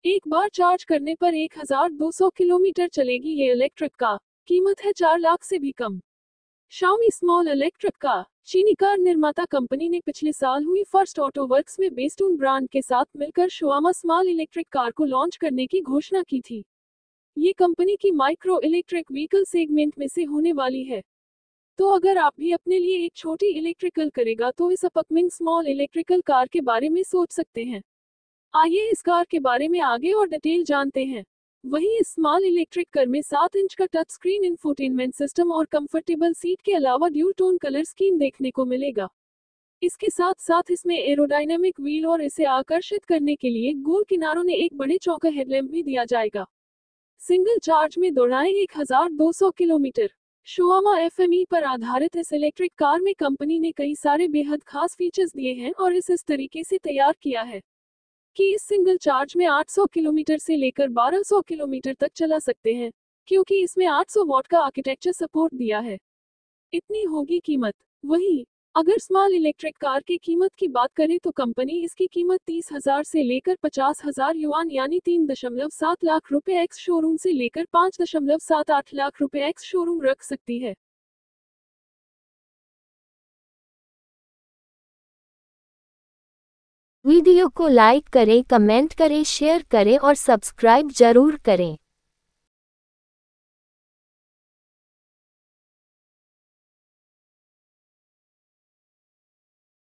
एक बार चार्ज करने पर 1200 किलोमीटर चलेगी ये इलेक्ट्रिक कार। कीमत है 4 लाख से भी कम। Xiaomi small electric car. चीनी कार निर्माता कंपनी ने पिछले साल हुई फर्स्ट ऑटो वर्क्स में बेस्टून ब्रांड के साथ मिलकर Xiaomi स्मॉल इलेक्ट्रिक कार को लॉन्च करने की घोषणा की थी। ये कंपनी की माइक्रो इलेक्ट्रिक व्हीकल सेगमेंट में से होने वाली है। तो अगर आप भी अपने लिए एक छोटी इलेक्ट्रिकल करेगा तो इस अपकमिंग स्मॉल इलेक्ट्रिकल कार के बारे में सोच सकते हैं। आइए इस कार के बारे में आगे और डिटेल जानते हैं। वहीं इस स्मॉल इलेक्ट्रिक कार में 7 इंच का टच स्क्रीन इंफोटेनमेंट सिस्टम और कंफर्टेबल सीट के अलावा ड्यूल टोन कलर स्कीम देखने को मिलेगा। इसके साथ साथ इसमें एरोडायनेमिक व्हील और इसे आकर्षित करने के लिए गोल किनारों ने एक बड़े चौका हेडलैम्प भी दिया जाएगा। सिंगल चार्ज में दौड़ाएं 1200 किलोमीटर। Xiaomi FME पर आधारित इस इलेक्ट्रिक कार में कंपनी ने कई सारे बेहद खास फीचर्स दिए हैं और इस तरीके से तैयार किया है कि इस सिंगल चार्ज में 800 किलोमीटर से लेकर 1200 किलोमीटर तक चला सकते हैं, क्योंकि इसमें 800 वॉट का आर्किटेक्चर सपोर्ट दिया है। इतनी होगी कीमत। वहीं अगर स्मॉल इलेक्ट्रिक कार की कीमत की बात करें तो कंपनी इसकी कीमत 30,000 से लेकर 50,000 युआन यानी 3.7 लाख रुपए एक्स शोरूम से लेकर 5.78 लाख रुपए एक्स शोरूम रख सकती है। वीडियो को लाइक करें, कमेंट करें, शेयर करें और सब्सक्राइब जरूर करें।